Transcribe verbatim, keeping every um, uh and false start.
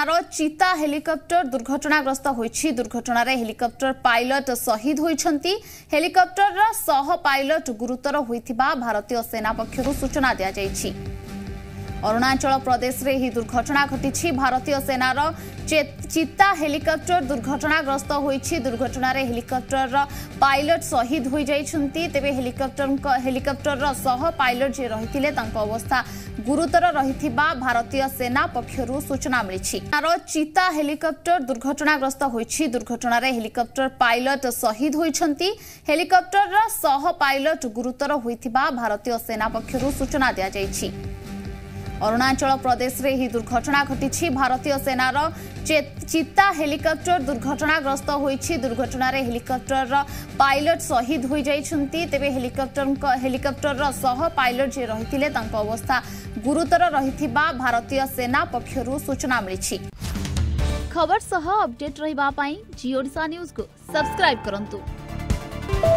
सेनार चीता हेलिकॉप्टर दुर्घटनाग्रस्त होइछि। दुर्घटना हेलिकॉप्टर पायलट शहीद होइछंती। हेलिकॉप्टर सह पायलट गुरुतर होइथिबा भारतीय सेना पक्षरु सूचना दिया जाइछि। अरुणाचल प्रदेश रे ही दुर्घटना घटिछि। भारतीय सेनार चीता हेलिकॉप्टर दुर्घटनाग्रस्त होइछि। दुर्घटना हेलिकॉप्टर पायलट शहीद हो जाइछंती। तेबे हेलिकॉप्टर हेलिकॉप्टर सह पायलट जे रहिथिले तांको अवस्था गुरुतर रहिथिबा भारतीय सेना पक्षरु सूचना मिलिछि। तार चीता हेलिकॉप्टर दुर्घटनाग्रस्त होइछि। दुर्घटना हेलिकॉप्टर पायलट शहीद होइछंती। हेलिकॉप्टर सह पायलट गुरुतर होइथिबा भारतीय सेना पक्षरु सूचना दिया जाइछि। अरुणाचल प्रदेश रे ही दुर्घटना घटिछि। भारतीय सेनार चीता हेलिकॉप्टर दुर्घटनाग्रस्त होइछि। दुर्घटना हेलिकॉप्टर पायलट शहीद हो जाइछंती। तेबे हेलिकॉप्टर हेलिकॉप्टर सह पायलट जे रहिथिले तांको अवस्था गुरुतर रहिथिबा भारतीय सेना पक्षरु सूचना मिलिछि। खबर सह अपडेट रहिबा पई जी ओडिशा न्यूज को सब्सक्राइब करंतु।